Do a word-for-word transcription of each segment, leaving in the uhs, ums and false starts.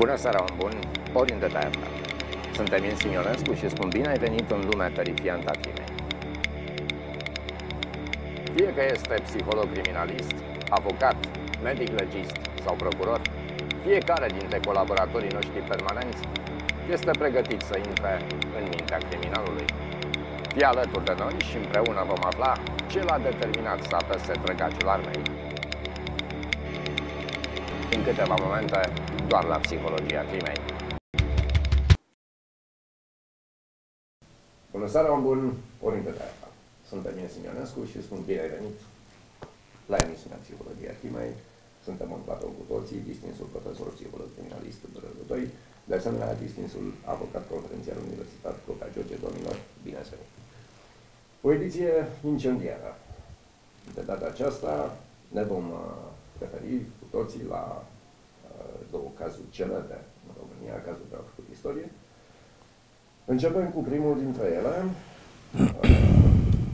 Bună seara, om bun, oriunde te-ai aflat. Sunt Emil Simionescu și spun bine ai venit în lumea terifiantă a crimei. Fie că este psiholog criminalist, avocat, medic legist sau procuror, fiecare dintre colaboratorii noștri permanenți este pregătit să intre în mintea criminalului. Fie alături de noi și împreună vom afla ce l-a determinat să apese trăgaciul armei. În câteva momente, doar la psihologia crimei. Bună seara, om bun, oriunde te-ai aflat. Sunt Emil Simionescu și spun bine ai venit la emisiunea Psihologia crimei. Suntem în platou cu toții, distinsul profesor psiholog criminalist doi, de asemenea distinsul avocat conferențiar universitar Copea George. Domnilor, bine ați venit! O ediție incendiară. De data aceasta ne vom referi cu toții la uh, două cazuri celebre în România, cazuri care au făcut istorie. Începem cu primul dintre ele, uh,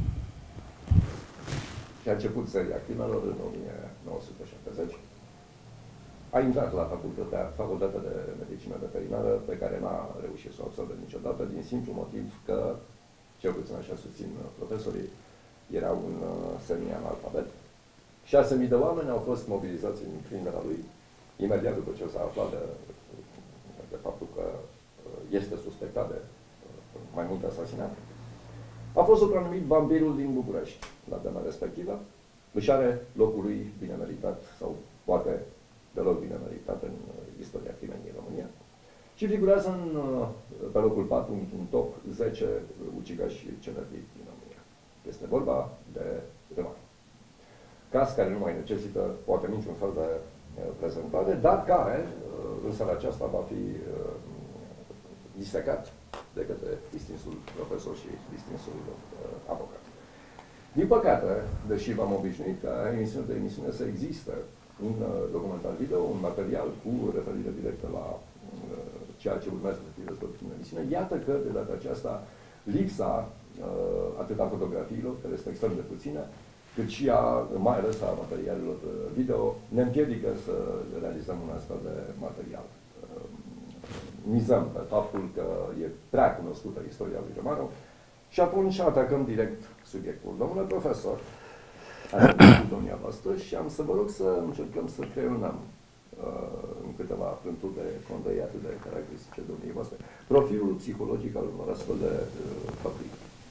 și a început seria crimelor în o mie nouă sute șaptezeci. A intrat la facultatea, facultatea de medicină veterinară, pe care n-a reușit să o absolve niciodată, din simplu motiv că, cel puțin așa susțin profesorii, era un uh, semi-analfabet. șase mii de oameni au fost mobilizați în prinderea lui, imediat după ce s-a aflat de, de faptul că este suspectat de mai multe asasinate. A fost supranumit vampirul din București la vremea respectivă. Își are locul lui bine meritat, sau poate deloc bine meritat în istoria crimei din România. Și figurează în, pe locul patru, în top zece ucigași celebri din România. Este vorba de Răman. Caz care nu mai necesită poate niciun fel de prezentare, dar care în seara aceasta va fi disecat de către distinsul profesor și distinsul avocat. Din păcate, deși v-am obișnuit ca emisiune de emisiune să existe un documentar video, un material cu referire directă la ceea ce urmează să fie dezbătut în emisiune, iată că de data aceasta lipsa atât a fotografiilor, care este extrem de puțină, cât și a, mai ales a materialelor video, ne împiedică să realizăm un astfel de material. Mizăm pe faptul că e prea cunoscută istoria lui Rămanov și atunci atacăm direct subiectul. Domnule profesor, atunci cu domnia voastră și am să vă rog să încercăm să creionăm uh, în câteva prânturi de condei atât de caracteristice domniei voastre profilul psihologic al unor astfel de uh, făpturi.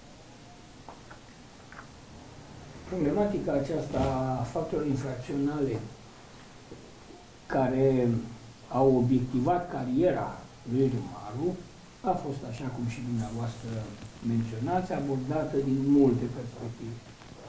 Problematica aceasta a factorilor infracționale care au obiectivat cariera lui Rămaru a fost, așa cum și dumneavoastră menționați, abordată din multe perspective.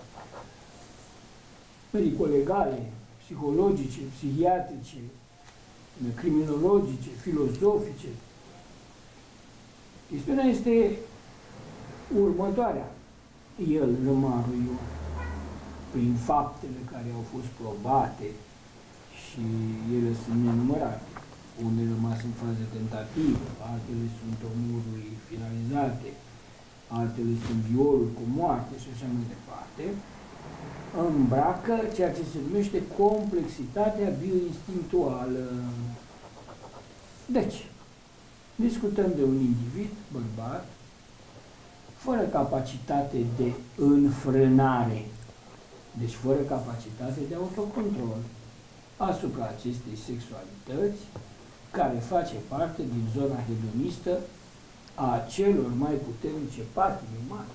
Medico-legale, psihologice, psihiatrice, criminologice, filozofice. Chestiunea este următoarea. El, Rămaru Ion, prin faptele care au fost probate și ele sunt nenumărate, unele rămas în fază tentativă, altele sunt omoruri finalizate, altele sunt violuri cu moarte și așa mai departe, îmbracă ceea ce se numește complexitatea bioinstinctuală. Deci, discutăm de un individ, bărbat, fără capacitate de înfrânare, deci fără capacitate de autocontrol asupra acestei sexualități, care face parte din zona hedonistă a celor mai puternice patimi umane.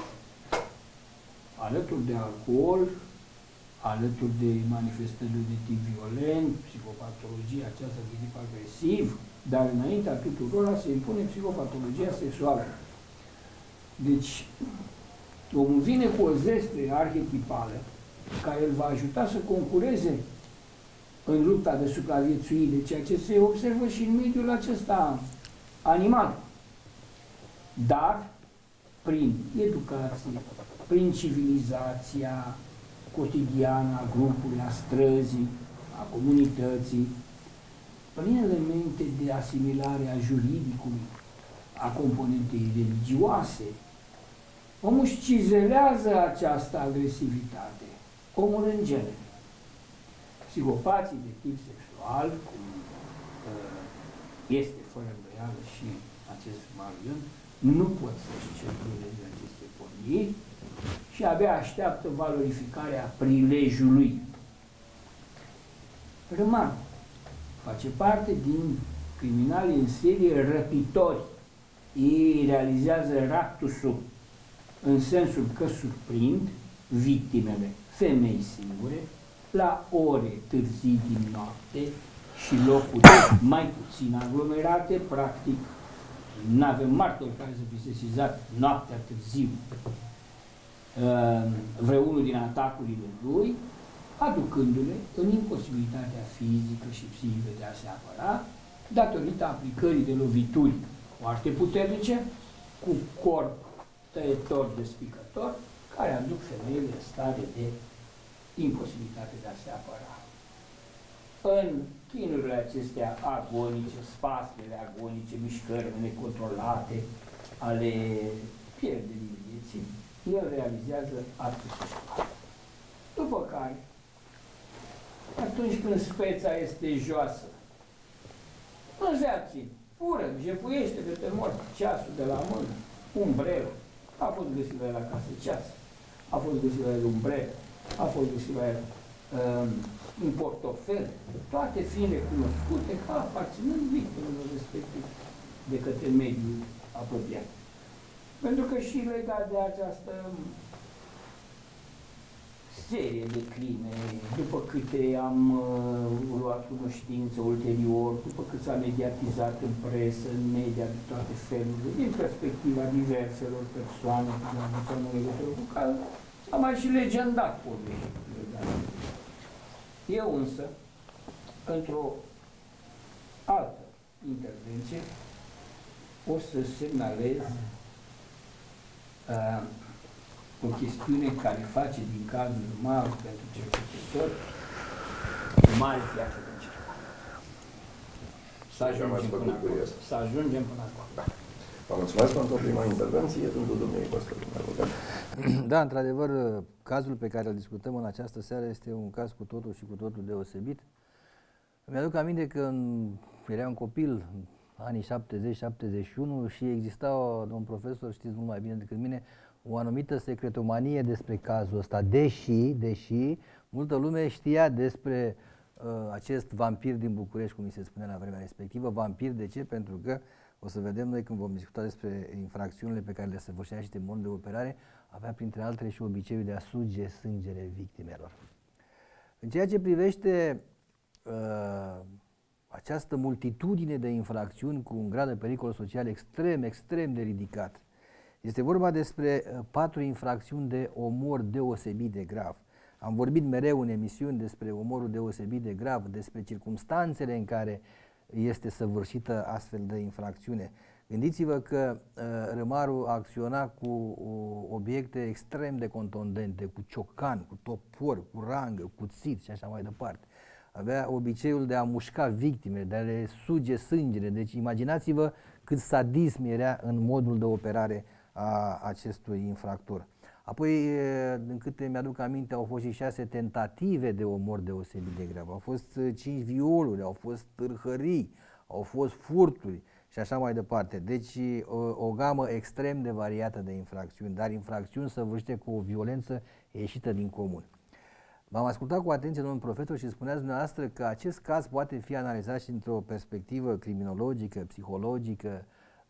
Alături de alcool, alături de manifestările de tip violent, psihopatologia aceasta de tip agresiv, dar înaintea tuturora se impune psihopatologia sexuală. Deci, omul vine cu o zestre arhetipală care îl va ajuta să concureze în lupta de supraviețuire, ceea ce se observă și în mediul acesta animal. Dar, prin educație, prin civilizația cotidiană a grupului, a străzii, a comunității, prin elemente de asimilare a juridicului, a componentei religioase, omul își cizelează această agresivitate. Omul în genere. Psihopații de tip sexual, cum uh, este fără îndoială și acest Marion, nu pot să-și centreze aceste porniri și abia așteaptă valorificarea prilejului. Răman face parte din criminalii în serie răpitori. Ei realizează raptusul în sensul că surprind victimele, femei singure, la ore târzii din noapte și locuri mai puțin aglomerate, practic nu avem martori care să fi sesizat noaptea târziu vreunul din atacurile lui, aducându-le în imposibilitatea fizică și psihică de a se apăra, datorită aplicării de lovituri foarte puternice, cu corp tăietor despicător, care aduc femeile în stare de imposibilitate de a se apăra. În chinurile acestea agonice, spasmele agonice, mișcările necontrolate ale pierderii vieții, el realizează actul sexual. După care, atunci când speța este joasă, nu se abține, fură, jefuiește de pe mort ceasul de la mână, umbrelă, a fost găsit la el acasă ceas, a fost găsit la el umbrelă, a fost găsit la el um, un portofel, toate fiind recunoscute ca aparținând victimelor respective de către mediul apropiat. Pentru că și legat de această serie de crime, după câte am uh, luat cunoștință ulterior, după cât s-a mediatizat în presă, în media, de toate felurile, din perspectiva diverselor persoane care au avut în legătură cu cazul, am mai și legendat povestea. Eu însă, într-o altă intervenție, o să semnalez uh, o chestiune care face din cazul Maru pentru cercetător o mare piață de încercare. Să ajungem până acolo. Să ajungem până acolo. Da. Vă mulțumesc pentru prima intervenție, rândul dumneavoastră, domnule avocat. Da, într-adevăr, cazul pe care îl discutăm în această seară este un caz cu totul și cu totul deosebit. Mi-aduc aminte că eram un copil, în anii șaptezeci șaptezeci și unu, și exista un profesor, știți mult mai bine decât mine, o anumită secretomanie despre cazul ăsta, deși, deși multă lume știa despre uh, acest vampir din București, cum mi se spunea la vremea respectivă. Vampir, de ce? Pentru că, o să vedem noi când vom discuta despre infracțiunile pe care le săvârșea și în mod de operare, avea printre altele și obiceiul de a suge sângele victimelor. În ceea ce privește uh, această multitudine de infracțiuni cu un grad de pericol social extrem, extrem de ridicat, este vorba despre uh, patru infracțiuni de omor deosebit de grav. Am vorbit mereu în emisiuni despre omorul deosebit de grav, despre circumstanțele în care este săvârșită astfel de infracțiune. Gândiți-vă că uh, Rămaru acționa cu uh, obiecte extrem de contundente, cu ciocan, cu topor, cu rangă, cuțit și așa mai departe. Avea obiceiul de a mușca victimele, de a le suge sângele. Deci imaginați-vă cât sadism era în modul de operare a acestui infractor. Apoi, din câte mi-aduc aminte, au fost și șase tentative de omor deosebit de grav. Au fost cinci violuri, au fost târhării, au fost furturi și așa mai departe. Deci o, o gamă extrem de variată de infracțiuni, dar infracțiuni săvârșite cu o violență ieșită din comun. V-am ascultat cu atenție, domnul profesor, și spuneați dumneavoastră că acest caz poate fi analizat și într-o perspectivă criminologică, psihologică,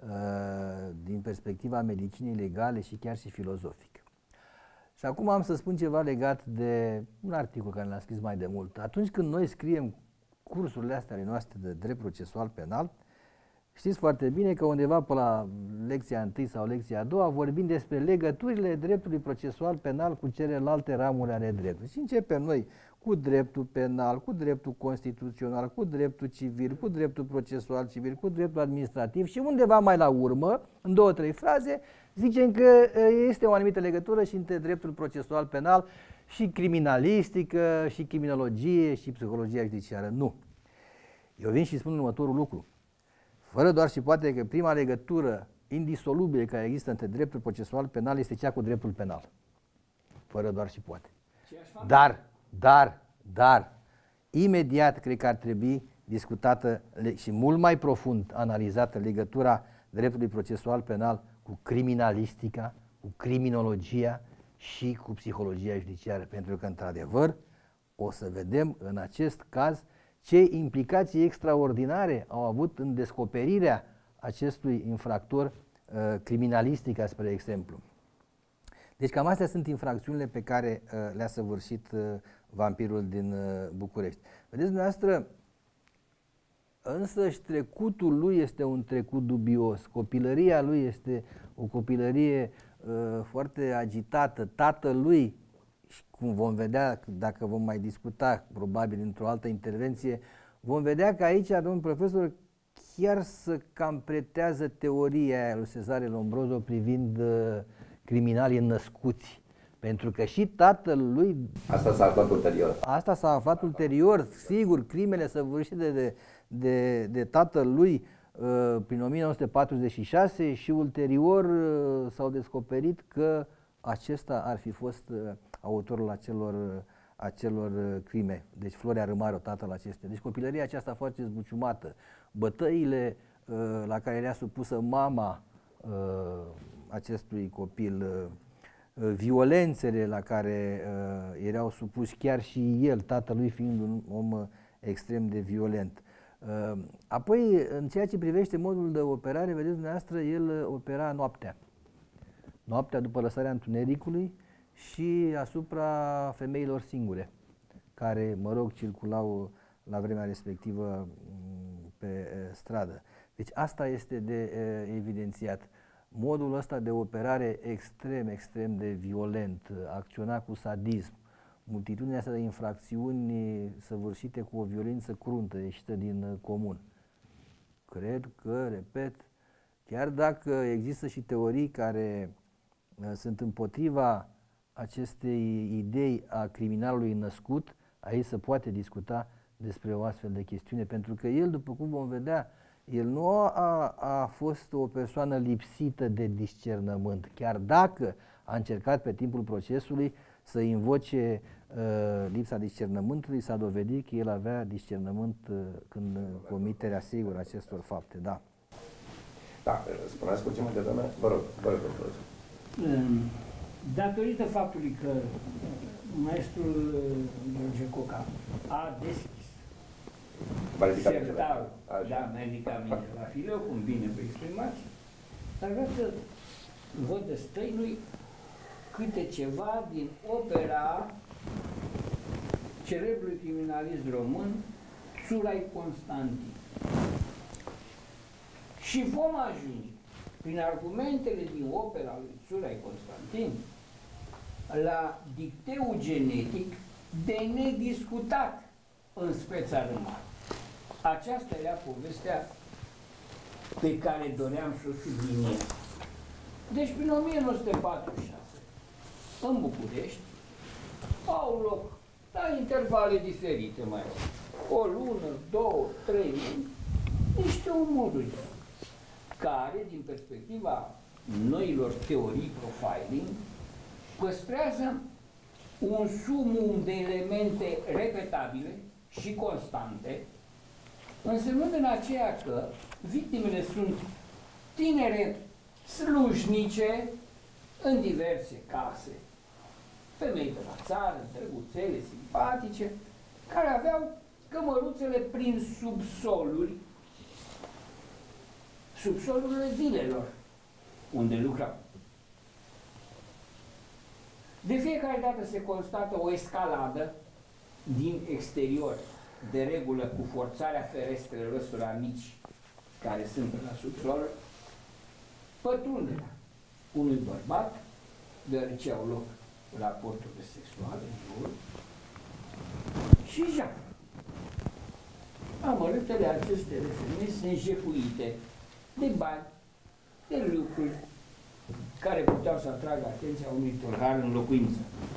din perspectiva medicinei legale și chiar și filozofică. Și acum am să spun ceva legat de un articol care l-am scris mai de mult. Atunci când noi scriem cursurile astea ale noastre de drept procesual penal, știți foarte bine că undeva pe la lecția întâi sau lecția a doua vorbim despre legăturile dreptului procesual penal cu celelalte ramuri ale dreptului. Și începem noi cu dreptul penal, cu dreptul constituțional, cu dreptul civil, cu dreptul procesual civil, cu dreptul administrativ și undeva mai la urmă, în două, trei fraze, zicem că este o anumită legătură și între dreptul procesual penal și criminalistică, și criminologie, și psihologia judiciară. Nu. Eu vin și spun următorul lucru. Fără doar și poate că prima legătură indisolubilă care există între dreptul procesual penal este cea cu dreptul penal. Fără doar și poate. Dar, dar, dar, imediat cred că ar trebui discutată și mult mai profund analizată legătura dreptului procesual penal cu criminalistica, cu criminologia și cu psihologia judiciară, pentru că, într-adevăr, o să vedem în acest caz ce implicații extraordinare au avut în descoperirea acestui infractor uh, criminalistica, spre exemplu. Deci cam astea sunt infracțiunile pe care uh, le-a săvârșit uh, vampirul din uh, București. Vedeți, dumneavoastră, însăși trecutul lui este un trecut dubios, copilăria lui este o copilărie uh, foarte agitată, tatăl lui, și cum vom vedea, dacă vom mai discuta, probabil într-o altă intervenție, vom vedea că aici, domnul profesor, chiar să cam pretează teoria aia lui Cezare Lombroso privind uh, criminalii născuți. Pentru că și tatăl lui... Asta s-a aflat ulterior. Asta s-a aflat ulterior, sigur, crimele săvârșite de, de, de tatăl lui uh, prin o mie nouă sute patruzeci și șase și ulterior uh, s-au descoperit că acesta ar fi fost uh, autorul acelor, uh, acelor uh, crime. Deci Florea Râmaru, tatăl acestea. Deci copilăria aceasta foarte zbuciumată, bătăile uh, la care era supusă mama uh, acestui copil, uh, violențele la care uh, erau supuși chiar și el, tatălui fiind un om uh, extrem de violent. Uh, apoi, în ceea ce privește modul de operare, vedeți dumneavoastră, el uh, opera noaptea. Noaptea după lăsarea întunericului și asupra femeilor singure, care, mă rog, circulau la vremea respectivă pe uh, stradă. Deci asta este de uh, evidențiat. Modul ăsta de operare extrem, extrem de violent, acționa cu sadism, multitudinea asta de infracțiuni săvârșite cu o violență cruntă, ieșită din comun. Cred că, repet, chiar dacă există și teorii care uh, sunt împotriva acestei idei a criminalului născut, aici se poate discuta despre o astfel de chestiune, pentru că el, după cum vom vedea, el nu a, a fost o persoană lipsită de discernământ, chiar dacă a încercat pe timpul procesului să invoce uh, lipsa discernământului, s-a dovedit că el avea discernământ uh, când comiterea sigură acestor fapte. Da. Da, spuneați puțin mai devreme, vă rog, vă rog, vă rog. Datorită faptului că maestrul George Coca a deschis sertarul, da, mi-a ridicat minte la fileu, cum bine vă exprimați, dar vreau să văd de stăinui câte ceva din opera celebrului criminalist român Țurai Constantin. Și vom ajunge, prin argumentele din opera lui Țurai Constantin, la dicteul genetic de nediscutat în Speța Râmaru. Aceasta era povestea pe care doream să o subliniez. Deci, prin o mie nouă sute patruzeci și șase, în București, au loc, la intervale diferite mai o lună, două, trei luni, niște omorâri care, din perspectiva noilor teorii profiling, păstrează un sumum de elemente repetabile și constante, însemnând în aceea că victimele sunt tinere slujnice în diverse case, femei de la țară, drăguțele, simpatice, care aveau cămăruțele prin subsoluri, subsolurile vilelor unde lucrau. De fiecare dată se constată o escaladă din exterior, de regulă cu forțarea ferestrelor ăstora mici, care sunt pe la subsol, pătrunderea unui bărbat, deoarece au loc raporturile sexuale în jur, și jaf. Amărâtele acestei femei sunt jefuite de bani, de lucruri care puteau să atragă atenția unui tâlhar în locuință.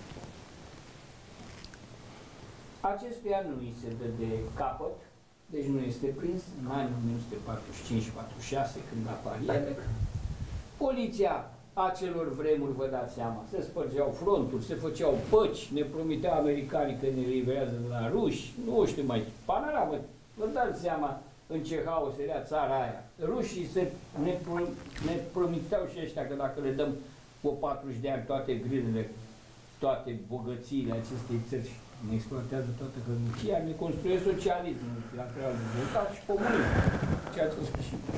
Acestuia nu îi se dă de capăt, deci nu este prins în anii o mie nouă sute patruzeci și cinci patruzeci și șase, când apar ele. Poliția acelor vremuri, vă dați seama, se spărgeau fronturi, se făceau păci, ne promiteau americanii că ne livrează de la ruși, nu știu mai, panorama Vă dați seama în ce haos era țara aia. Rușii se ne, ne promiteau și ăștia că dacă le dăm o patruzeci de ani toate grilele, toate bogățiile acestei țări, ne exploatează toată hărnicia, ne construiesc socialismul multilateral dezvoltat și comunism, ceea ce spune și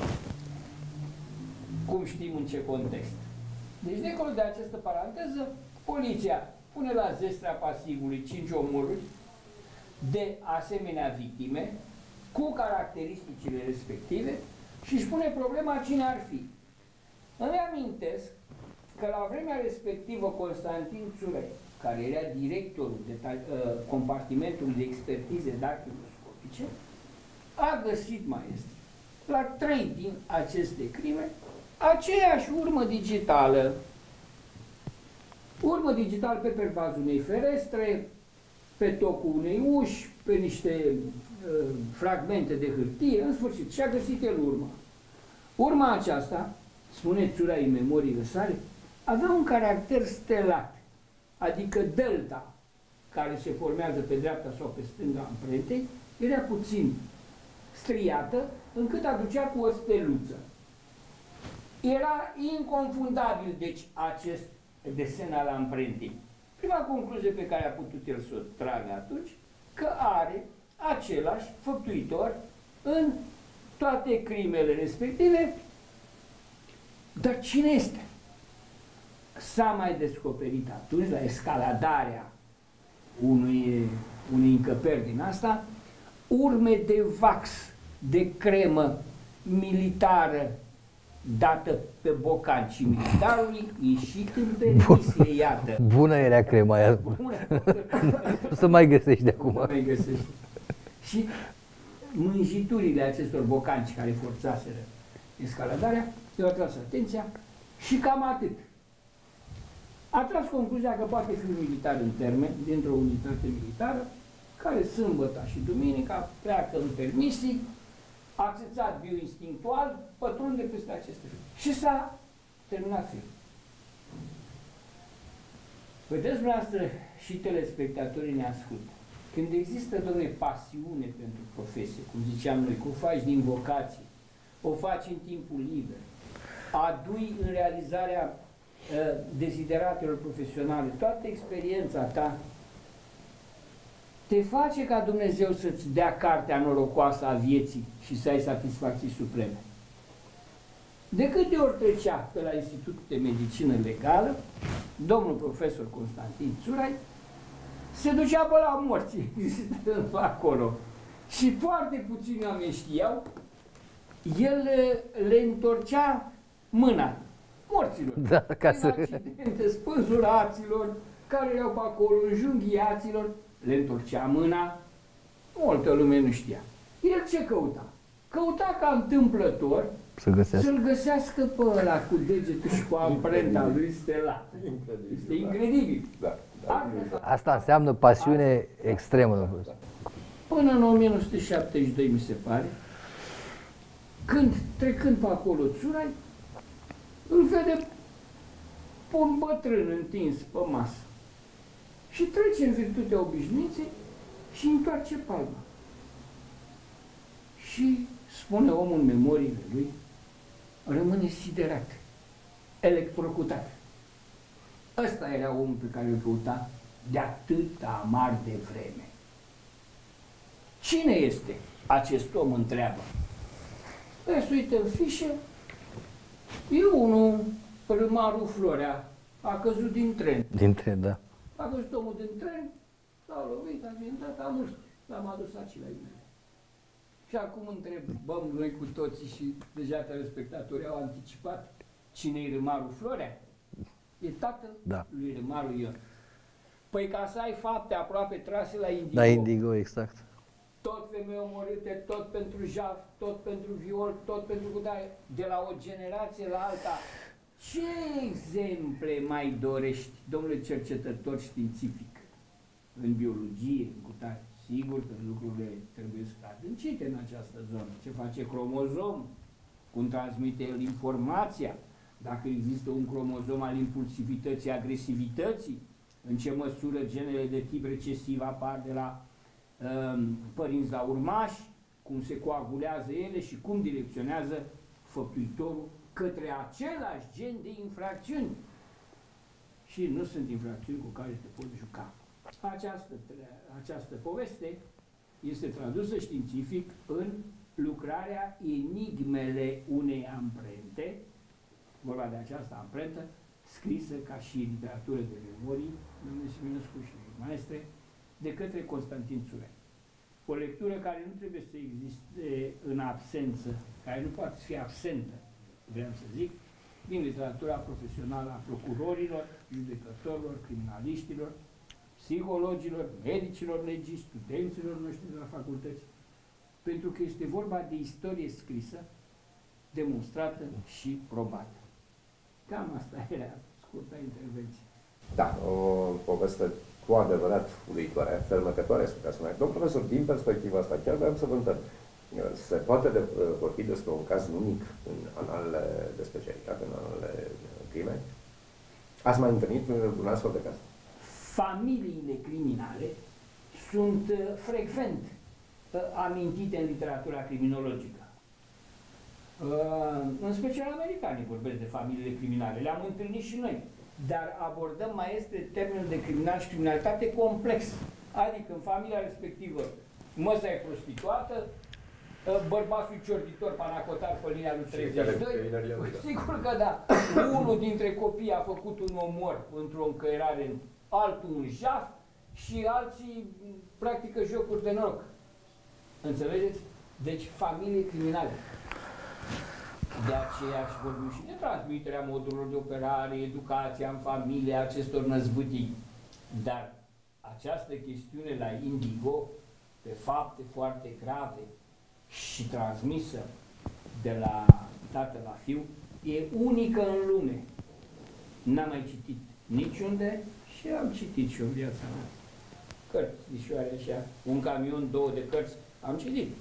cum știm în ce context. Deci, dincolo de această paranteză, poliția pune la zestrea pasivului cinci omoruri de asemenea victime, cu caracteristicile respective și își pune problema cine ar fi. Îmi amintesc că la vremea respectivă Constantin Țurai, care era directorul de uh, compartimentului de expertize dactiloscopice, a găsit, maestri, la trei din aceste crime, aceeași urmă digitală. Urmă digitală pe pervazul unei ferestre, pe tocul unei uși, pe niște uh, fragmente de hârtie, în sfârșit, și-a găsit el urma. Urma aceasta, spune Țurai în memoriile sale, avea un caracter stelat, adică delta, care se formează pe dreapta sau pe stânga amprentei, era puțin striată, încât aducea cu o steluță. Era inconfundabil, deci, acest desen al amprentei. Prima concluzie pe care a putut el să o tragă atunci, că are același făptuitor în toate crimele respective. Dar cine este? S-a mai descoperit atunci, la escaladarea unui, unei încăperi din asta, urme de wax, de cremă militară dată pe bocancii militarului, ieșit în permisie, iată. Bună era crema aia. Nu se mai găsești de acum. Nu mai găsești. Și mânjiturile acestor bocanci care forțaseră escaladarea, i-au atras atenția și cam atât. A tras concluzia că poate fi un militar în termen, dintr-o unitate militară, care sâmbătă și duminica pleacă în permisii, accesat bioinstinctual, pătrunde peste aceste lucruri. Și s-a terminat filmul. Vedeți dumneavoastră și telespectatorii ne ascultă. Când există, dom'le, pasiune pentru profesie, cum ziceam noi, că o faci din vocație, o faci în timpul liber, adui în realizarea uh, dezideratelor profesionale, toată experiența ta, te face ca Dumnezeu să-ți dea cartea norocoasă a vieții și să ai satisfacții supreme. De câte ori trecea pe la Institutul de Medicină Legală, domnul profesor Constantin Țurai se ducea pe la morții, acolo. Și foarte puțini oameni știau, el le, le întorcea mâna morților. Da, ca să... accidente, spânzuraților, care erau pe acolo, înjunghiaților, le întorcea mâna, multă lume nu știa. El ce căuta? Căuta ca întâmplător să găsească. să-l găsească pe ăla cu degetul și cu amprenta lui stelat. Este incredibil. Da, da, da. Asta înseamnă pasiune da, extremă. Da, da. Până în o mie nouă sute șaptezeci și doi, mi se pare, când, trecând pe acolo Țurai, îl vede un bătrân întins pe masă. Și trece în virtutea obișnuinței și întoarce palma. Și, spune omul în memoriile lui, rămâne siderat, electrocutat. Ăsta era omul pe care îl căuta de atâta amar de vreme. Cine este acest om, întreabă? Păi se uită în fișă, e unul, Râmaru Florea, a căzut din tren. Din tren, da. A căzut omul din tren, s-a lovit, a vindat, a murit. L-am adus aici la mine. Și acum întrebăm noi cu toții și deja telespectatorii au anticipat cine-i Râmaru Florea? E tatăl da. lui Râmaru Ion. Păi ca să ai fapte aproape trase la Indigo. La Indigo, exact. Tot femei omorâte, tot pentru jaf, tot pentru viol, tot pentru cutare, de la o generație la alta. Ce exemple mai dorești, domnule cercetător științific, în biologie, în cutare? Sigur că lucrurile trebuie adâncite în această zonă. Ce face cromozom? Cum transmite el informația? Dacă există un cromozom al impulsivității, agresivității? În ce măsură genele de tip recesiv apar de la um, părinți la urmași? cum se coagulează ele și cum direcționează făptuitorul către același gen de infracțiuni. Și nu sunt infracțiuni cu care te poți juca. Această, această poveste este tradusă științific în lucrarea Enigmele unei amprente, vorba de această amprentă, scrisă ca și literatură de memorii, domnul Siminescu și maestre, de către Constantin Țurea. O lectură care nu trebuie să existe în absență, care nu poate fi absentă, vreau să zic, din literatura profesională a procurorilor, judecătorilor, criminaliștilor, psihologilor, medicilor legii, studenților noștri de la facultăți, pentru că este vorba de istorie scrisă, demonstrată și probată. Cam asta era scurta intervenție. Da, o poveste cu adevărat uluitoare, fermecătoare, să putea spune. Domnul profesor, din perspectiva asta, chiar vreau să vă întreb, se poate de, vorbi despre un caz unic în analele de specialitate, în analele crime? Ați mai întâlnit un astfel de caz? Familiile criminale sunt uh, frecvent uh, amintite în literatura criminologică. Uh, în special americanii vorbesc de familiile criminale, le-am întâlnit și noi, dar abordăm mai este termenul de criminal și criminalitate complex. Adică în familia respectivă măsa e prostituată, bărbatul ciorditor, panacotar pe linia lui treizeci și doi, sigur că da, unul dintre copii a făcut un omor într-o încăierare, altul un jaf și alții practică jocuri de noroc. Înțelegeți? Deci familie criminale. De aceea și vorbim și de transmiterea modurilor de operare, educația în familie, acestor năzbâtii. Dar această chestiune la Indigo, pe fapte foarte grave și transmisă de la tată la fiu, e unică în lume. N-am mai citit niciunde și am citit și eu în viața mea. Cărți, dișoare așa, un camion, două de cărți, am citit.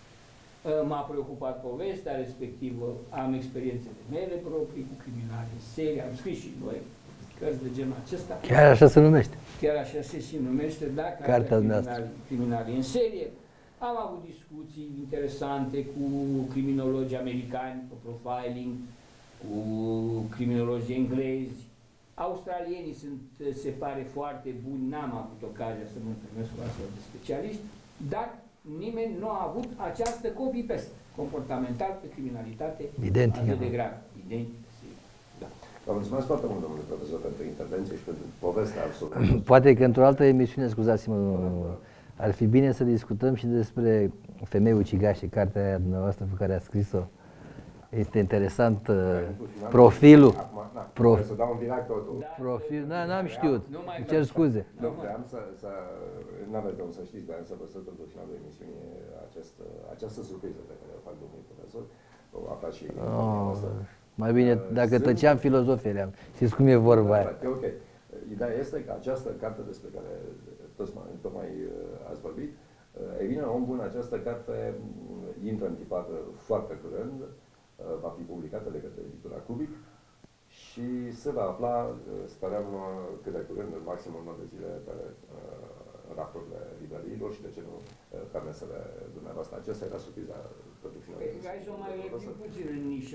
M-a preocupat povestea respectivă, am experiențele mele proprii cu criminali în serie, am scris și noi cărți de genul acesta. Chiar așa se numește. Chiar așa se și numește, da, Cartea criminali, criminali în serie. Am avut discuții interesante cu criminologi americani pe profiling, cu criminologi englezi. Australienii sunt, se pare, foarte buni, n-am avut ocazia să mă întâlnesc cu astfel de specialiști, dar nimeni nu a avut această copy-paste comportamental pe criminalitate identică, atât de gravă. Identică, da. Vă mulțumesc foarte mult, domnule profesor, pentru intervenție și pentru povestea absolută. Poate că într-o altă emisiune, scuzați-mă, ar fi bine să discutăm și despre Femei ucigașe, cartea aia dumneavoastră pe care a scris-o. Este interesant uh, profilul. Acum, na, prof, să dau un direct totul. Da, profil, da, n-am știut, îmi cer scuze. Nu, vreau să, să n-aveți de unde să știți, vreau să vă spun pentru finalul emisiunii această, această surpriză pe care o fac domnului profesor. O aflați și oh, mai bine, dacă Sunt... tăceam, filozofie le-am. Știți cum e vorba aia. E ok. Ideea este că această carte despre care toți mai, tocmai ați vorbit, e bine, om bun, această carte intră în tipar foarte curând, va fi publicată de către editura Cubic și se va afla, sperăm, cât de curând, în maxim un de zile pe rafturile librăriilor și, de ce nu, pe mesele dumneavoastră. Acesta era surpriza pentru finalul. Hai să o mai lăpim puțin în nișă.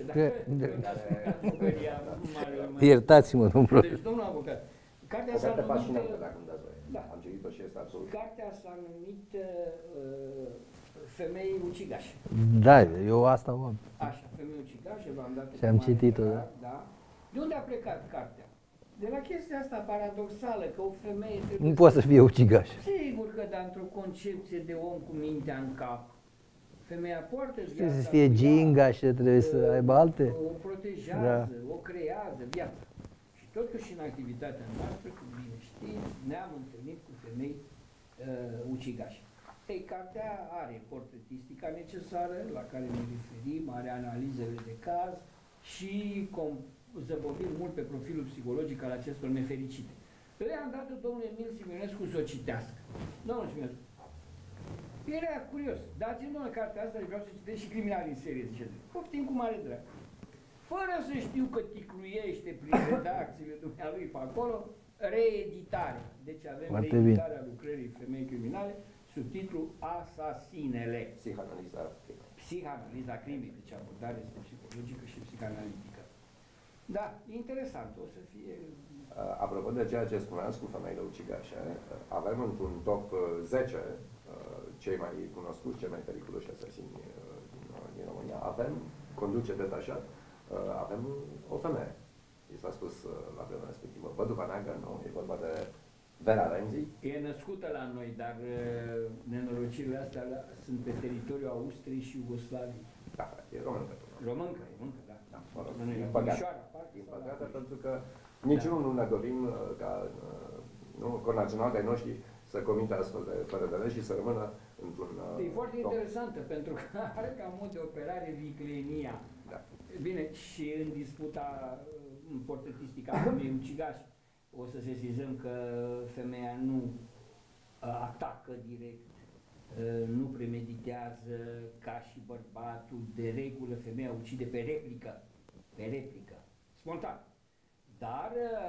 Iertați-mă, domnul profesor. Deci, domnul avocat, cartea s-a numit... fascinantă, dacă îmi dați voie. Da. Am citit-o și este absolut... Cartea s-a numit uh, Femei ucigașe. Da, eu asta o am. Așa, Femei ucigașe, v-am dat... Și am citit-o, da. Da. De unde a plecat cartea? De la chestia asta paradoxală, că o femeie trebuie... Nu poate să fie ucigaș. Sigur că, dar într-o concepție de om cu mintea în cap, femeia poartă viața... Trebuie să fie ginga și trebuie să aibă alte... O protejează, da. O creează, viața. Și totuși în activitatea noastră, cum bine știți, ne-am întâlnit cu femei uh, ucigașe. Ei, cartea are portretistica necesară, la care ne referim, are analizele de caz și zăbovim mult pe profilul psihologic al acestor nefericite. Eu i-am dat domnul Emil Simionescu să o citească. Domnul Simionescu, era curios, dați-mi domnule cartea asta și vreau să citesc și Criminali în serie, zice. Poftim cu mare drag. Fără să știu că ticluiește prin redacțiile dumnealui pe acolo, reeditare. Deci avem Foarte reeditarea bine. lucrării Femei criminale subtitlul Asasinele. Psihanaliza crimei. Psihanaliza crimei, deci abordare este psihologică și psihanalitică. Da, interesant, o să fie... Uh, apropo de ceea ce spuneați cu femeile ucigașe, uh, avem într-un top uh, zece uh, cei mai cunoscuți, cei mai periculoși asasini uh, din, uh, din România. Avem, conduce detașat, uh, avem o femeie. I s-a spus uh, la vremea respectivă, Văduva Neagră, nu, e vorba de Vera Renzi. E născută la noi, dar uh, nenorocirile astea la, sunt pe teritoriul Austriei și Iugoslaviei. Da, e româncă. Româncă, româncă, da. Da, mă rog, Nu, din păcate, din păcate, pentru că niciunul nu ne dorim uh, ca uh, nu, conaționalii noștri să comită astfel de fără de legi și să rămână într-un... Uh, e foarte top. Interesantă, pentru că are ca mod de operare viclenia. Da. Bine, și în disputa în portretistică a femeii ucigași, o să sesizăm că femeia nu uh, atacă direct, uh, nu premeditează ca și bărbatul. De regulă, femeia ucide pe replică, pe replică, spontan. Dar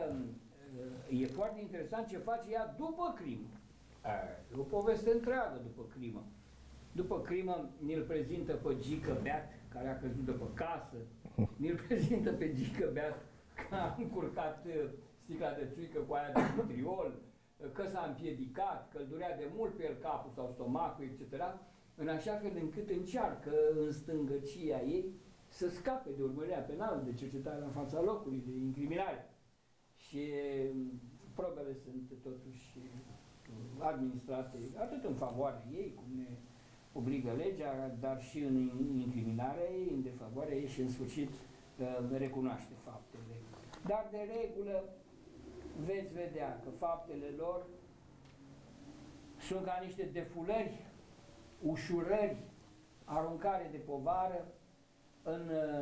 uh, e foarte interesant ce face ea după crimă. E o poveste întreagă după crimă. După crimă ne-l prezintă pe Gică Beat, care a căzut după casă, ne-l prezintă pe Gică Beat că a încurcat sticla de țuică cu aia de vitriol, că s-a împiedicat, că îl durea de mult pe el capul sau stomacul, et cetera, în așa fel încât încearcă în stângăcia ei să scape de urmărirea penală, de cercetare în fața locului, de incriminare. Și probele sunt totuși administrate atât în favoarea ei, cum ne obligă legea, dar și în incriminarea ei, în defavoarea ei și în sfârșit recunoaște faptele. Dar de regulă veți vedea că faptele lor sunt ca niște defulări, ușurări, aruncare de povară în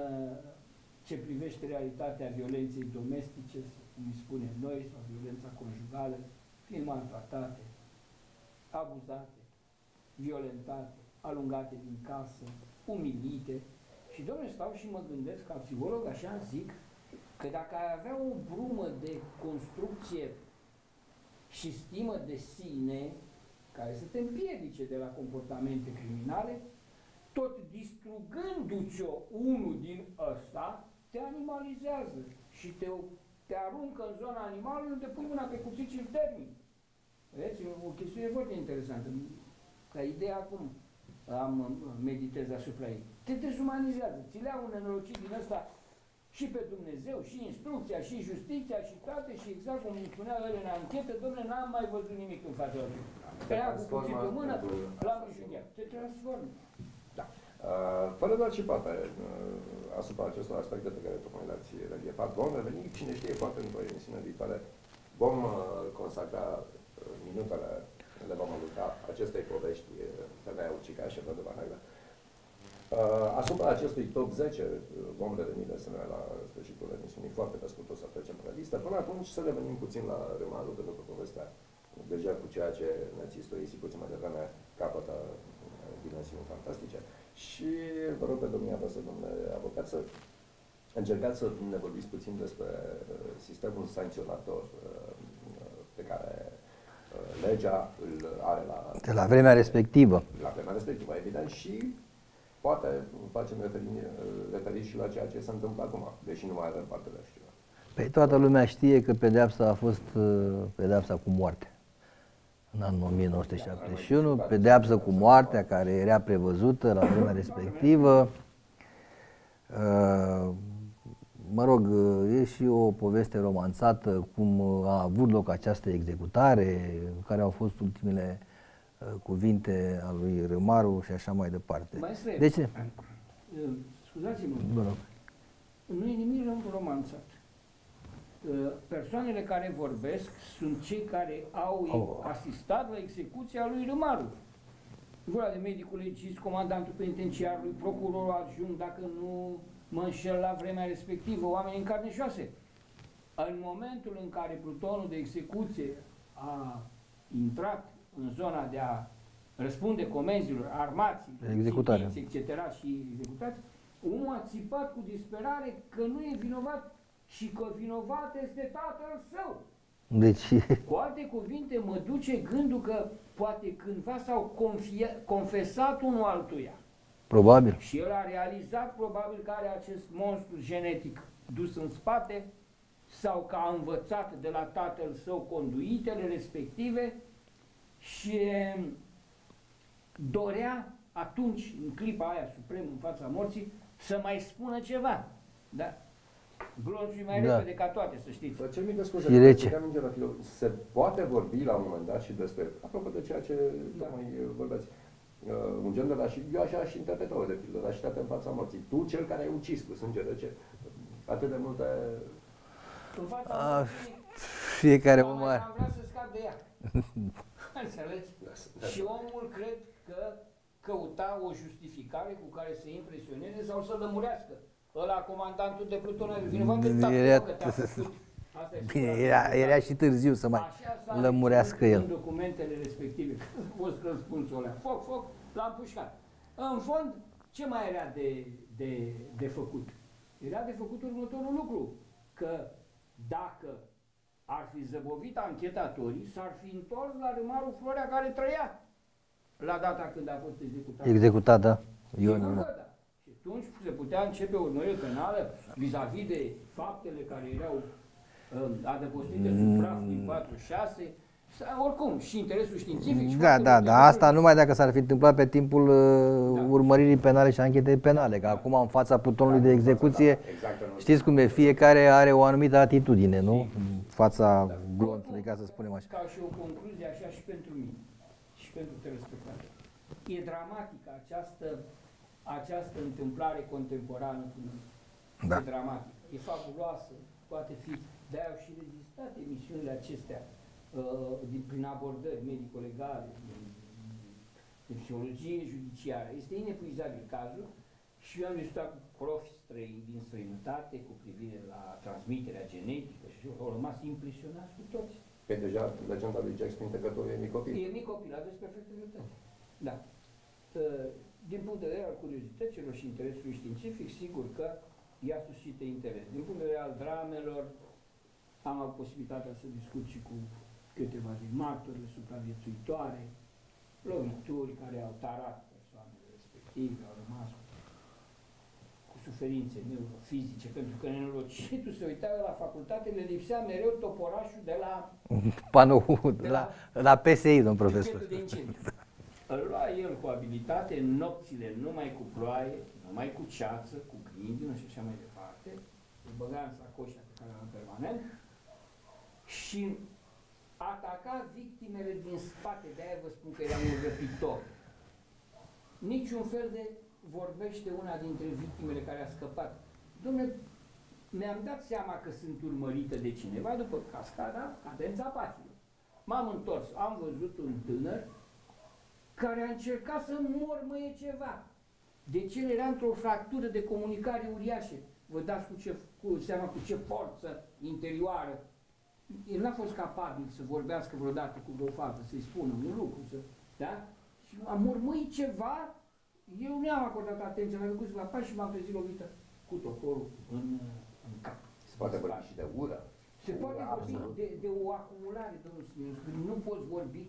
ce privește realitatea violenței domestice, cum îi spunem noi, sau violența conjugală, fiind maltratate, abuzate, violentate, alungate din casă, umilite. Și, domnule, stau și mă gândesc, ca psiholog, așa zic, că dacă ai avea o brumă de construcție și stimă de sine, care să te împiedice de la comportamente criminale, tot distrugându-ți-o unul din ăsta, te animalizează și te, te aruncă în zona animalului unde pui mâna pe cuțit și îl termin. Vedeți? O chestiune foarte interesantă. Ca idee acum am meditez asupra ei. Te dezumanizează. Ți le-au un nenorocit din ăsta și pe Dumnezeu, și instrucția, și justiția, și toate, și exact cum îmi spunea el în anchetă, dom'le, n-am mai văzut nimic în fața lui. Era cu cuțit pe mână, l-am înjunghiat. Te transformă. Da. Uh, fără doar și poate uh, asupra acestor aspecte pe care tocmai le-ați reliefat, vom reveni, cine știe, poate într-o emisiune viitoare, vom uh, consacra uh, minutele, le vom aloca acestei povești, femeia ucigașă, Văduva Neagră. Uh, asupra acestui top zece vom reveni de asemenea la sfârșitul emisiunii, foarte pe scurt o să trecem pe listă. Până atunci să revenim puțin la Râmaru, pentru că povestea deja cu ceea ce ne-ați istorisit puțin mai devreme capătă dimensiuni fantastice. Și vă rog pe domnia voastră, domnule avocat, să încercați să ne vorbiți puțin despre sistemul sancționator pe care legea îl are la... De la vremea respectivă. La vremea respectivă, evident, și poate facem referiri, referiri și la ceea ce se întâmplă acum, deși nu mai avem parte de așa ceva. Păi toată lumea știe că pedeapsa a fost pedeapsa cu moarte. În anul o mie nouă sute șaptezeci și unu, pedeapsă cu moartea care era prevăzută la vremea respectivă. Mă rog, e și o poveste romanțată cum a avut loc această executare, care au fost ultimele cuvinte a lui Râmaru și așa mai departe. Maestre, de ce? Scuzați-mă, nu e nimic romanțat. Persoanele care vorbesc sunt cei care au oh. asistat la execuția lui Râmaru. Vorba de medicul legist, comandantul penitenciarului, procurorul adjunct, dacă nu mă înșel la vremea respectivă, oameni în carne și oase. În momentul în care plutonul de execuție a intrat în zona de a răspunde comenzilor, armații, et cetera și executați, omul a țipat cu disperare că nu e vinovat și că vinovat este tatăl său. Deci... Cu alte cuvinte, mă duce gândul că poate cândva s-au confia- confesat unul altuia. Probabil. Și el a realizat probabil că are acest monstru genetic dus în spate sau că a învățat de la tatăl său conduitele respective și dorea atunci, în clipa aia supremă, în fața morții, să mai spună ceva. Da? Glonțul e mai Da. repede ca toate, să știți. Vă cer mică scuze, Și rece. că minge la filo. Se poate vorbi la un moment dat și despre, apropo de ceea ce Da. tocmai vorbeați, uh, un gen de la, și eu așa aș interpreta-o de pildă, lașitate în fața morții. Tu, cel care ai ucis cu sânge rece, atât de multe... În fața A, morții, fiecare am, om mai- are. am vrea să scap de ea. Înțelegi? Da. Și omul cred că căuta o justificare cu care să impresioneze sau să lămurească. Ăla, comandantul de pluton, a vinovat de Era- tatăl că te-a făcut. Asta e Bine, singura era, justificare. era și târziu să mai Așa s-a lămurească reținut el. în documentele respective. Că a fost răspunsul ăla. Foc, foc, l-am pușcat. În fond, ce mai era de, de, de făcut? Era de făcut următorul lucru. Că dacă ar fi zăbovit anchetatorii, s-ar fi întors la Râmarul Florea care trăia la data când a fost executat. Executat, da. Eu Sigur nu. că da. Și atunci se putea începe o urmărire penală vis-a-vis de faptele care erau um, adăpostite sub praf din patruzeci și șase. Sau, oricum, și interesul științific. Și Da, foarte da, multe da, lucruri. asta numai dacă s-ar fi întâmplat pe timpul uh, Da. urmăririi penale și anchetei penale, că acum în fața plutonului de execuție, Exact, nu- știți cum e, fiecare are o anumită atitudine, nu? În fața glonțului, ca să spunem așa. Ca și o concluzie, așa și pentru mine și pentru telespectatori. E dramatică această, această întâmplare contemporană cu noi. Da. E dramatică, e fabuloasă, poate fi. De-aia au și rezistat emisiunile acestea uh, din, prin abordări medico-legale, de, de psihologie judiciară. Este inepuizabil cazul și eu am discutat cu profi străini din străinătate cu privire la transmiterea genetică și au rămas impresionați cu toți. Că deja legenda lui Jack spune că tu e mic copil. E mic copil, aveți perfectă dreptate. Da. Uh, Din punct de vedere al curiozităților și interesului științific, sigur că ea suscită interes. Din punct de vedere al dramelor, am avut posibilitatea să discut și cu câteva din martorile supraviețuitoare, lovituri care au tarat persoanele respective, au rămas cu, cu suferințe neurofizice, pentru că nenorocitul se uita la facultate, le lipsea mereu toporașul de la Panou la, la P S I, domn profesor. buchetul de incendiu. Îl lua el cu abilitate în nopțile numai cu ploaie, numai cu ceață, cu grindină și așa mai departe, îl băga în sacoșa pe care o am permanent și ataca victimele din spate, de-aia vă spun că era un răpitor. Niciun fel de vorbește una dintre victimele care a scăpat. Dom'le, mi-am dat seama că sunt urmărită de cineva după cascada, cadența Pacilor. M-am întors, am văzut un tânăr care a încercat să mormăie ceva. Deci el era într-o fractură de comunicare uriașă. Vă dați cu ce, cu seama cu ce forță interioară. El n-a fost capabil să vorbească vreodată cu vreo fată, să-i spună un lucru, să, da? Și a mormăit ceva, eu nu am acordat atenție, m-am făcut la pași și m-am trezit lovită cu toporul în, în cap. Se poate vorbi și de ură. Se poate Ură, vorbi absolut. de, de o acumulare, domnul Siminescu, nu poți vorbi.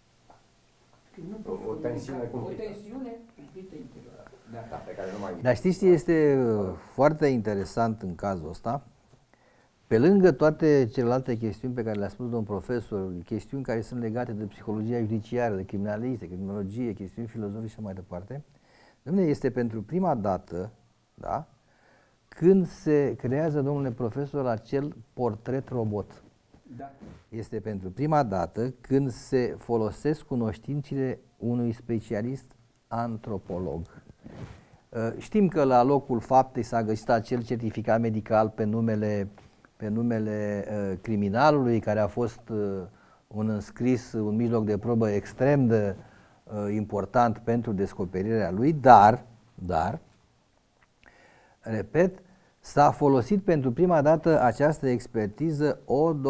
Că nu O- poți o vorbi. tensiune O cumplită. tensiune cumplită interioară. Da, Da, pe care nu mai... Dar știți ce este uh, foarte interesant în cazul ăsta? Pe lângă toate celelalte chestiuni pe care le-a spus domn profesor, chestiuni care sunt legate de psihologia judiciară, de criminalistă, criminologie, chestiuni filozofice și mai departe, dom'le, este pentru prima dată, da, când se creează, domnule profesor, acel portret robot. da. Este pentru prima dată când se folosesc cunoștințele unui specialist antropolog. Uh, Știm că la locul faptei s-a găsit acel certificat medical pe numele, pe numele uh, criminalului, care a fost uh, un înscris, un mijloc de probă extrem de uh, important pentru descoperirea lui, dar, dar, repet, s-a folosit pentru prima dată această expertiză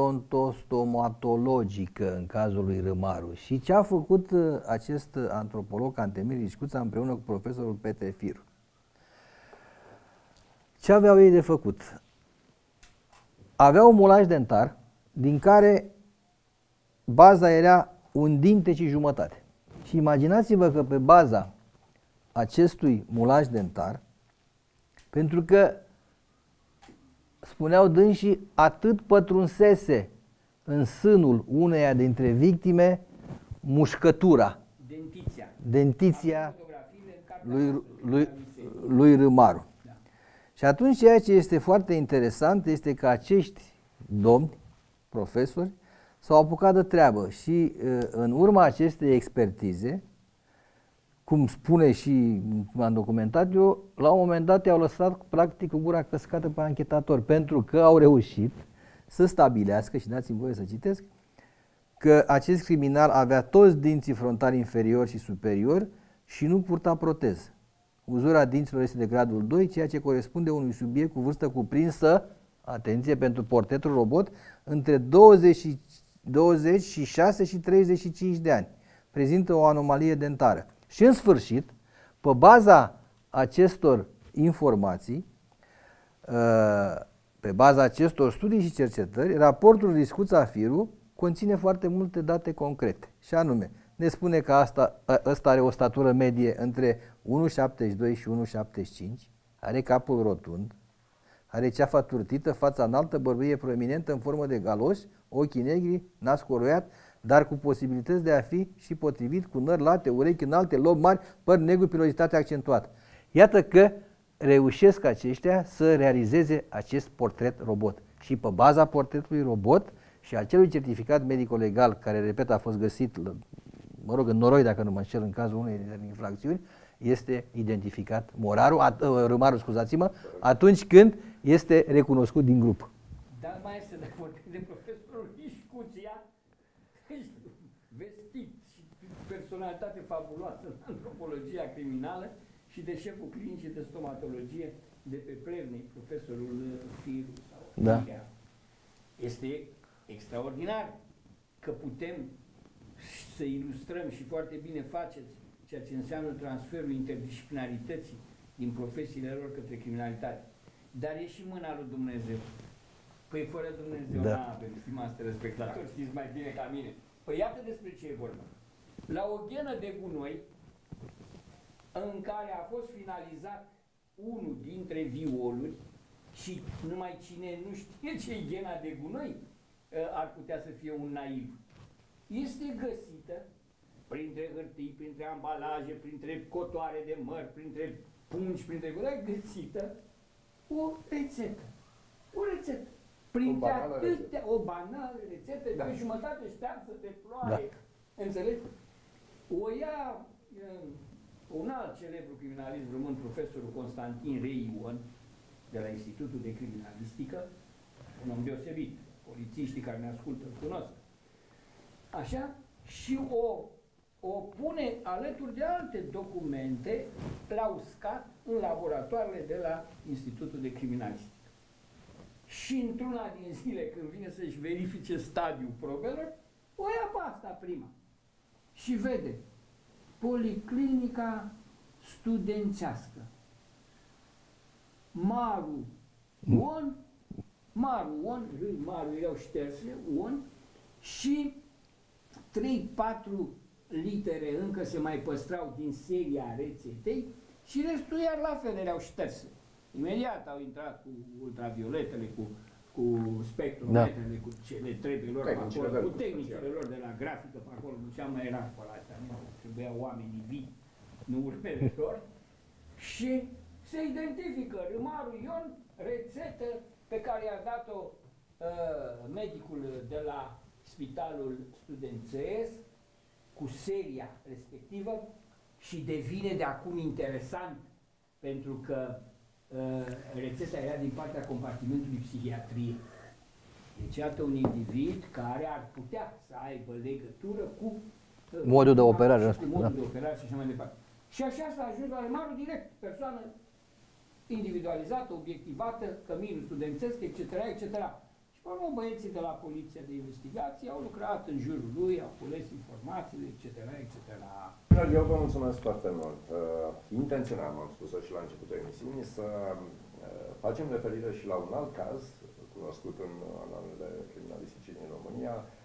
odontostomatologică în cazul lui Râmaru. Și ce a făcut uh, acest antropolog Cantemir Iscuța împreună cu profesorul Petre Firu? Ce aveau ei de făcut? Aveau un mulaj dentar din care baza era un dinte și jumătate. Și imaginați-vă că pe baza acestui mulaj dentar, pentru că spuneau dânsii, atât pătrunsese în sânul uneia dintre victime mușcătura, Dentiția. dentiția lui, lui, lui Râmaru. Da. Și atunci ceea ce este foarte interesant este că acești domni, profesori, s-au apucat de treabă și în urma acestei expertize, cum spune și cum am documentat eu, la un moment dat i-au lăsat practic cu gura căscată pe anchetatori, pentru că au reușit să stabilească, și dați-mi voie să citesc, că acest criminal avea toți dinții frontali inferior și superior și nu purta proteză. Uzura dinților este de gradul doi, ceea ce corespunde unui subiect cu vârstă cuprinsă, atenție, pentru portretul robot, între douăzeci și șase și treizeci și cinci de ani. Prezintă o anomalie dentară. Și în sfârșit, pe baza acestor informații, pe baza acestor studii și cercetări, raportul Riscuța Firu conține foarte multe date concrete. Și anume, ne spune că asta, ăsta are o statură medie între unu virgulă șaptezeci și doi și unu virgulă șaptezeci și cinci, are capul rotund, are ceafa turtită, fața înaltă, bărbie proeminentă în formă de galoș, ochii negri, nas coroiat, dar cu posibilități de a fi și potrivit, cu nări late, urechi înalte, lobi mari, păr negru, pilositate accentuată. Iată că reușesc aceștia să realizeze acest portret robot. Și pe baza portretului robot și al celui certificat medico-legal, care, repet, a fost găsit, mă rog, în noroi, dacă nu mă înșel, în cazul unei dintre infracțiuni, este identificat Moraru, at, Râmaru, scuzați-mă, atunci când este recunoscut din grup. Dar mai este, dacă vorbim de profesorul Iscuția, vestit și personalitate fabuloasă în antropologia criminală, și de șeful clinicii de stomatologie de pe Plevnei, profesorul Firu. Da. Este extraordinar că putem să ilustrăm, și foarte bine faceți, ceea ce înseamnă transferul interdisciplinarității din profesiile lor către criminalitate. Dar e și mâna lui Dumnezeu. Păi fără Dumnezeu da. N-avem, stimați telespectatori, știți mai bine ca mine. Păi iată despre ce e vorba. La o ghenă de gunoi, în care a fost finalizat unul dintre violuri, și numai cine nu știe ce e ghena de gunoi ar putea să fie un naiv, este găsită printre hârtii, printre ambalaje, printre cotoare de măr, printre pungi, printre gunoi, găsită o rețetă. O rețetă. Printre o atâtea, rețetă. o banală rețetă, da. Pe jumătate ștearsă de ploaie. Da. Înțelegi? O ia un alt celebru criminalist român, profesorul Constantin Reion, de la Institutul de Criminalistică, un om deosebit, polițiștii care ne ascultă îl cunosc. Așa, și o, o pune alături de alte documente la uscat în laboratoarele de la Institutul de Criminalistică. Și într-una din zile, când vine să-și verifice stadiul probelor, o ia pe asta prima. Și vede Policlinica studențească. Maru on, Maru on, Maru erau șterse, on, și trei patru litere încă se mai păstrau din seria rețetei și restul iar la fel erau șterse. Imediat au intrat cu ultravioletele, cu, cu spectrometrele, da. Cu cele trebuie lor acolo, cu tehnicile lor de la grafică pe acolo, nu cea mai era pe la astea, nu trebuia oamenii vii, nu urmele lor, și se identifică Râmaru Ion, rețetă pe care i-a dat-o uh, medicul de la Spitalul Studențesc cu seria respectivă și devine de acum interesant pentru că uh, rețeta era din partea compartimentului psihiatrie. Deci iată un individ care ar putea să aibă legătură cu uh, modul de operare, cu modul da. de operare și așa mai departe. Și așa s-a ajuns la Râmaru direct, persoană individualizată, obiectivată, căminul studențesc, et cetera, et cetera. Și pe urmă băieții de la Poliția de Investigație au lucrat în jurul lui, au cules informațiile, et cetera, et cetera. Eu vă mulțumesc foarte mult. Uh, intenționam, am spus-o și la începutul emisiunii, să uh, facem referire și la un alt caz cunoscut în analizele criminalistice din România,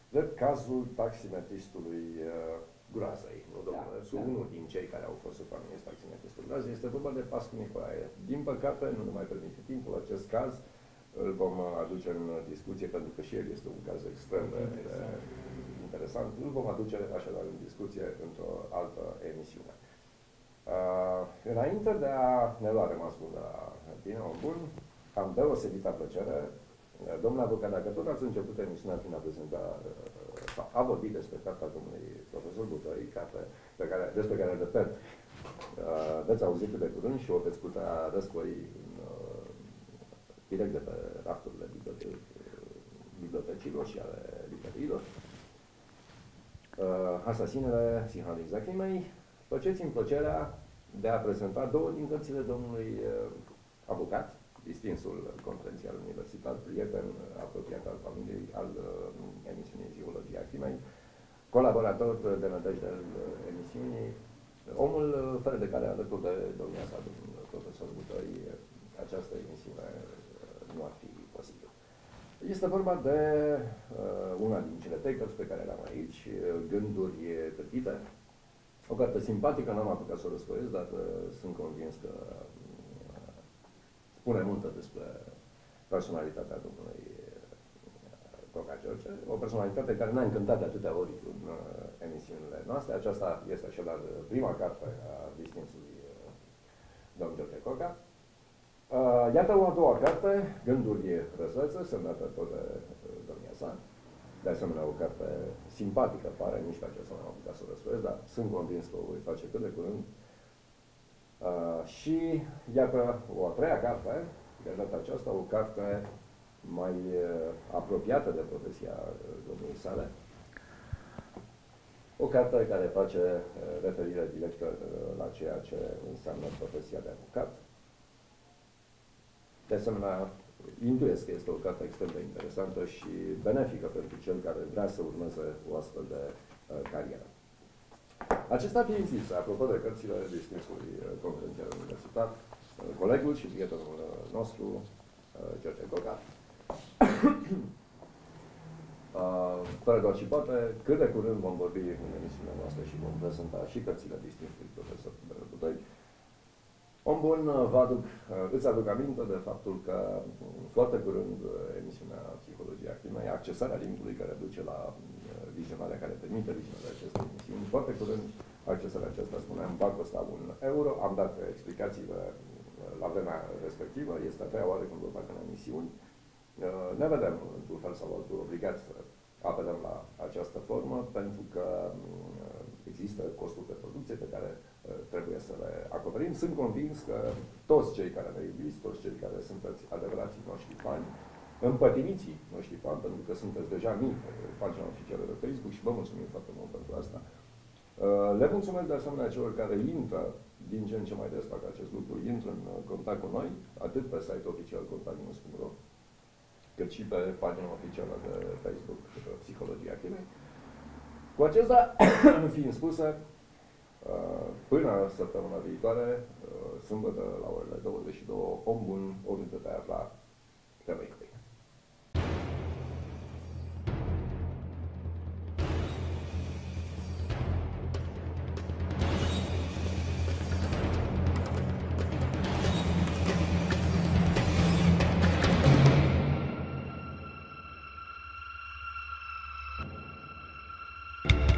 Drept cazul taximetristului uh, Groazei, nu domnul Da, Răsu, da. unul din cei care au fost supranumiți taximetristul Groazei, este vorba de Pascu Nicolae. Din păcate, nu ne mai permite timpul acest caz, îl vom aduce în discuție, pentru că și el este un caz extrem de interesant. interesant. Îl vom aduce așadar în discuție într-o altă emisiune. Uh, înainte de a ne lua rămas bun de la tine, om bun, am deosebită plăcere. Domnule avocat, dacă tot ați început emisiunea prin a prezenta, sau a vorbit despre cartea domnului profesor Butoi, carte pe care, despre care, repet, veți auzi cât de curând și o veți putea răscoi direct de pe rafturile bibliotecilor și ale librăriilor. Asasinele Sinhanului Zachimei, faceți-mi plăcerea de a prezenta două din cărțile domnului avocat, distinsul conferențial universitar, prieten apropiat al familiei, al uh, emisiunii Ziologia Crimei, colaborator de nădejde al uh, emisiunii, omul uh, fără de care, alături de domnia sa, domnul profesor Butoi, această emisiune uh, nu ar fi posibil. Este vorba de uh, una din cele trei cărți pe care le-am aici, uh, Gânduri târpite, o carte simpatică, n-am apucat să o răsfoiesc, dar uh, sunt convins că spune multă despre personalitatea domnului Coca George, o personalitate care ne-a încântat de atâtea ori în uh, emisiunile noastre. Aceasta este așadar prima carte a distinsului uh, domn George Coca. Uh, iată o a doua carte, Gânduri răsăță, semnată tot de uh, domnia sa. De asemenea, o carte simpatică, pare, nici pe aceasta n-am apucat să o răsfoiesc, dar sunt convins că o voi face cât de curând. Uh, și iată o a treia carte, de data aceasta o carte mai uh, apropiată de profesia uh, domniei sale, o carte care face uh, referire directă uh, la ceea ce înseamnă profesia de avocat. De asemenea, intuiesc că este o carte extrem de interesantă și benefică pentru cel care vrea să urmeze o astfel de uh, carieră. Acesta fiind zis, apropo de cărțile distinsului conferențial universitar, colegul și prietenul nostru, George Coca, fără doar și poate, cât de curând vom vorbi în emisiunea noastră și vom prezenta și cărțile distinsului profesor Butoi. Om bun, vă aduc, îți aduc aminte de faptul că foarte curând emisiunea Psihologia Crimei, accesarea linkului care duce la vizionarea, care permite vizionarea acestei emisiuni, foarte curând accesarea aceasta, spuneam, va costa un euro. Am dat explicațiile la vremea respectivă, este a treia oară când vă fac în emisiuni. Ne vedem, într-un fel sau altul, obligați să apelăm la această formă, pentru că există costuri de producție pe care trebuie să le acoperim. Sunt convins că toți cei care ne iubiți, toți cei care sunteți adevărații noștri fani, împătimiții noștri fani, pentru că sunteți deja mii pe pagina oficială de Facebook și vă mulțumim foarte mult pentru asta. Le mulțumesc de asemenea celor care intră, din ce în ce mai des fac acest lucru, intră în contact cu noi, atât pe site-ul oficial contact punct ro, cât și pe pagina oficială de Facebook Psihologia Crimei. Cu acestea fiind spuse, până săptămâna viitoare, sâmbătă la orele douăzeci și două, om bun, oriunde te afla, te vei iubi. you